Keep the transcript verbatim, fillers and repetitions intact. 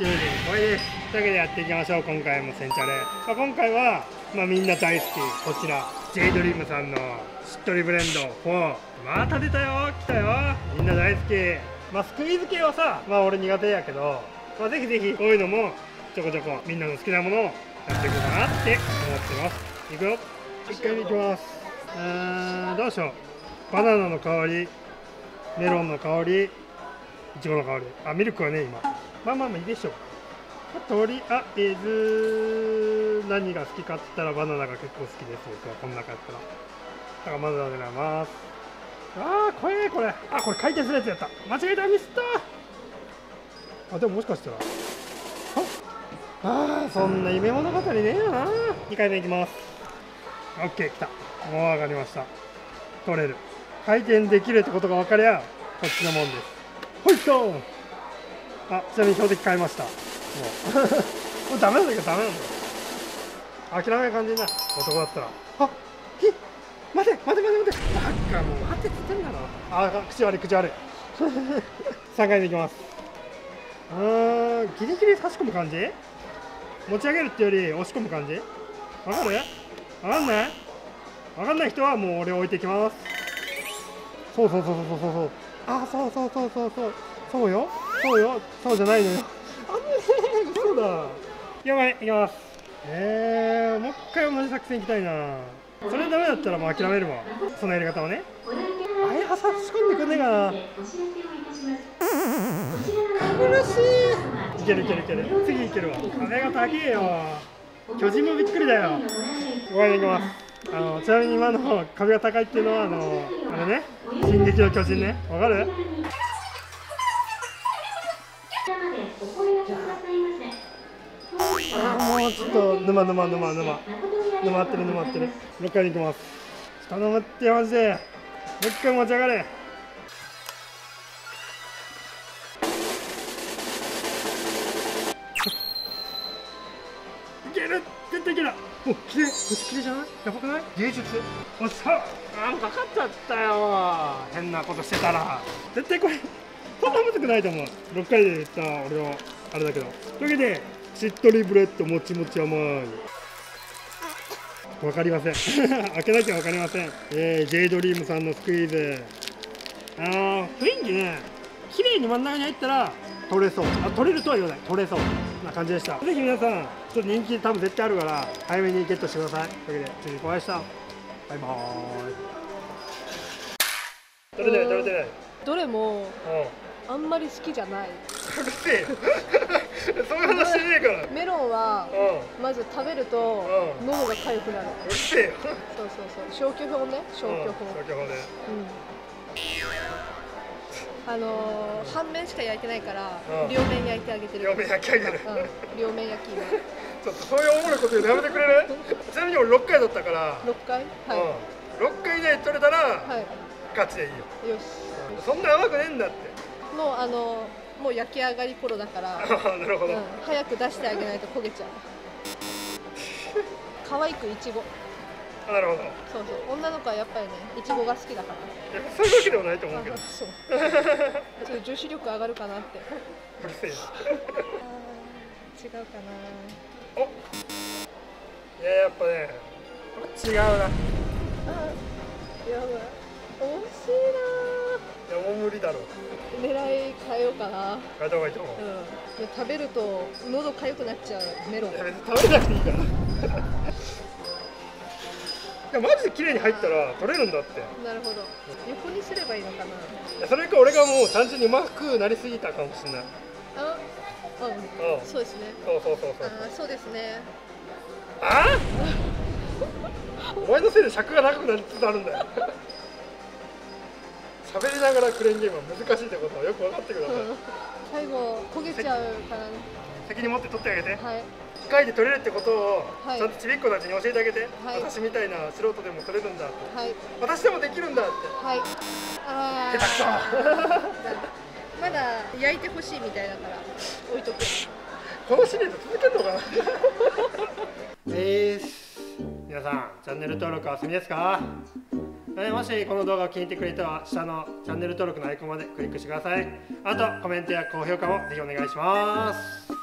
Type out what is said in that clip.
きゅうじこれです。というわけでやっていきましょう。今回もセンチャレ、まあ、今回は、まあ、みんな大好きこちら ジェイドリームさんのしっとりブレンドフォー、また出たよ、来たよ、みんな大好き。まあスクイーズ系はさ、まあ俺苦手やけど、まあ、ぜひぜひこういうのもちょこちょこみんなの好きなものをやっていこうかなって思ってます。いくよ、いっかいめいきます。うーん、どうしよう。バナナの香り、メロンの香り、いちごの香り、あ、ミルクはね今まあまあまあいいでしょう。とりあえず何が好きかって言ったらバナナが結構好きです。僕はこの中やったらだからバナナで狙います。あー、これこれあ、これ回転するやつやった。間違えた、ミスった。あ、でももしかしたらああ、そんな夢物語ねえよな。にかいめいきます。オッケー、きた。もう上がりました。取れる、回転できるってことが分かりゃこっちのもんです。ほいっと。あ、ちなみに標的変えました。もうもうダメなんだけどダメなんだよ。諦める感じになる男だったら。あっ、ひっ、待て待て待て待て、なんかもう待てって言ってんだろ。あ、口悪い口悪いさんかいめいきます。うーん、ギリギリ差し込む感じ、持ち上げるってより押し込む感じ。わかる？わかんない？わかんない人はもう俺置いていきます。そうそうそうそうそうそう、あ、そうそうそうそうそうそうよ、そうよ、そうじゃないのよ。あんねえ、そうだ。よんかいいきます。えー、もう一回同じ作戦いきたいな。それダメだったらもう諦めるわ、そのやり方をね。あれは差し込んでくんねえかな。苦しい。いけるいけるいける、次いけるわ。壁が高えよ。巨人もびっくりだよ。ごめん、いきます。あのちなみに今の壁が高いっていうのはあのあれね、進撃の巨人ね、わかる？あ、もうちょっと沼沼沼沼沼ってる沼ってる。ろっかいに行きます。頼むってマジで。もう一回持ち上がれ。いける、絶対いける。お、きれい、星きれいじゃない？やばくない？芸術。おっしゃ、あー、かかっちゃったよ。変なことしてたら絶対これそんなむずくないと思う。ろっかいで言った俺のあれだけど。というわけでしっとりブレッドもちもち甘い。わかりません開けなきゃわかりません。えー、ジェイドリームさんのスクイーズ。あー、雰囲気ね、綺麗に真ん中に入ったら取れそう。あ、取れるとは言わない、取れそうな感じでした。ぜひ皆さんちょっと人気多分絶対あるから早めにゲットしてください。というわけで次お会いした。バイバーイ。取れてない取れてない。 どれもうん、 あんまり好きじゃない。 うるせえよそういう話してねえから。 メロンはうん、 まず食べるとうん、 喉が痒くなる。 うるせえよそうそうそう、消去法ね、消去法。 うん、消去法で。 うん、あのー、半面しか焼いてないから、 うん、 両面焼いてあげてる。 両面焼き上げる。 うん、両面焼き今。 ちょっとそういうおもろいこと言うのやめてくれる？ちなみに俺ろっかいだったから。 ろっかい？はい。 うん、ろっかいで取れたら、 はい、 ガチでいいよ。 よし。 そんな甘くねえんだって。 もうあのもう焼き上がり頃だから。 なるほど、うん。 早く出してあげないと焦げちゃう。可愛くいちご。 あ、なるほど。そうそう、女の子はやっぱりね、いちごが好きだから。 いや、そういうわけではないと思うけど。 そう。ちょっと女子力上がるかなって。 うるせえな。 違うかな。 お。いや、やっぱね。違うな。あ、 やばい。惜しいな。いや、もう無理だろう。 狙い変えようかな。 変えた方がいいと思う。 うん。食べると喉痒くなっちゃうメロン。 いや、別に食べなくていいから。いや、マジで綺麗に入ったら取れるんだって。 なるほど。横にすればいいのかな。いや、それか俺がもう単純にうまくなりすぎたかもしれない。 あ、うん、うん、そうですね。 そうそうそうそう。 あ、そうですね。 ああお前のせいで尺が長くなりつつあるんだよ喋りながらクレーンゲームは難しいってことをよく分かってください、うん、 最後焦げちゃうからね。 責任持って取ってあげて。はい、機械で取れるってことをちゃんとちびっ子たちに教えてあげて、はい、私みたいな素人でも取れるんだって、はい、私でもできるんだって。はい、ああ下手くそまだ焼いてほしいみたいだから置いとく。 このシリーズ続けるのかなえーす。皆さんチャンネル登録は済みですか？もしこの動画を気に入ってくれたら下のチャンネル登録のアイコンまでクリックしてください。あとコメントや高評価もぜひお願いします。